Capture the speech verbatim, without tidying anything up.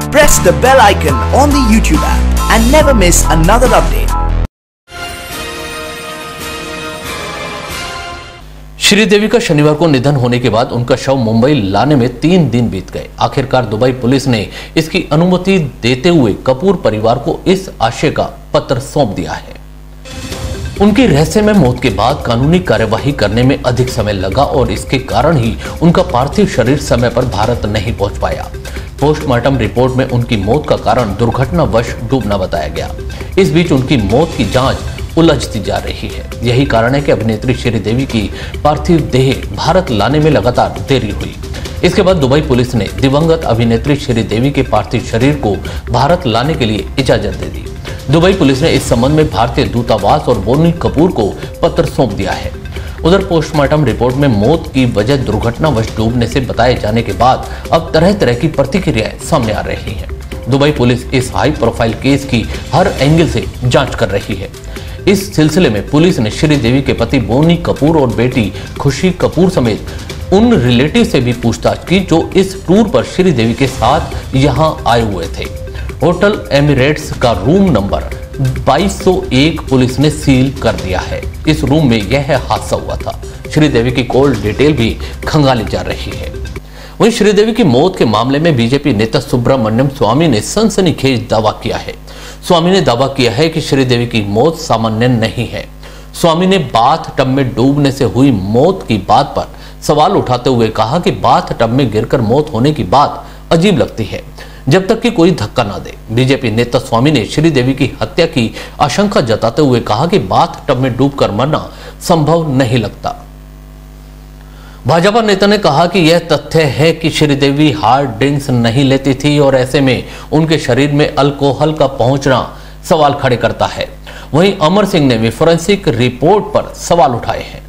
Press the bell icon on the YouTube app and never miss another update. Sridevi का शनिवार को निधन होने के बाद उनका शव मुंबई लाने में तीन दिन बीत गए। आखिरकार दुबई पुलिस ने इसकी अनुमति देते हुए कपूर परिवार को इस आशय का पत्र सौंप दिया है। उनकी रहस्यमय मौत के बाद कानूनी कार्यवाही करने में अधिक समय लगा और इसके कारण ही उनका पार्थिव शरीर समय पर भारत नहीं पहुंच पाया। पोस्टमार्टम रिपोर्ट में उनकी मौत का कारण दुर्घटनावश डूबना बताया गया। इस बीच उनकी मौत की जांच उलझती जा रही है। यही कारण है कि अभिनेत्री श्रीदेवी की पार्थिव देह भारत लाने में लगातार देरी हुई। इसके बाद दुबई पुलिस ने दिवंगत अभिनेत्री श्रीदेवी के पार्थिव शरीर को भारत लाने के लिए इजाजत दे दी। दुबई पुलिस ने इस संबंध में भारतीय दूतावास और बोनी कपूर को पत्र सौंप दिया है। उधर पोस्टमार्टम रिपोर्ट में मौत की वजह दुर्घटनावश डूबने से बताए जाने के बाद अब तरह तरह की प्रतिक्रियाएं सामने आ रही हैं। दुबई पुलिस इस हाई प्रोफाइल केस की हर एंगल से जांच कर रही है। इस सिलसिले में पुलिस ने श्रीदेवी के पति बोनी कपूर और बेटी खुशी कपूर समेत उन रिलेटिव से भी पूछताछ की जो इस टूर पर श्रीदेवी के साथ यहां आए हुए थे। होटल एमिरेट्स का रूम नंबर बाईस सौ एक पुलिस ने सील कर दिया है। इस रूम में यह हादसा हुआ था। श्रीदेवी की कॉल डिटेल भी खंगाली जा रही है। वहीं श्रीदेवी की मौत के मामले में बीजेपी नेता सुब्रमण्यम स्वामी ने सनसनीखेज दावा किया है। स्वामी ने दावा किया है कि श्रीदेवी की मौत सामान्य नहीं है। स्वामी ने बाथ टब में डूबने से हुई मौत की बात पर सवाल उठाते हुए कहा कि बाथ टब में गिरकर मौत होने की बात अजीब लगती है जब तक कि कोई धक्का ना दे। बीजेपी नेता स्वामी ने श्रीदेवी की हत्या की आशंका जताते हुए कहा कि बाथ टब में डूबकर मरना संभव नहीं लगता। भाजपा नेता ने कहा कि यह तथ्य है कि श्रीदेवी हार्ड ड्रिंक्स नहीं लेती थी और ऐसे में उनके शरीर में अल्कोहल का पहुंचना सवाल खड़े करता है। वहीं अमर सिंह ने भी फोरेंसिक रिपोर्ट पर सवाल उठाए हैं।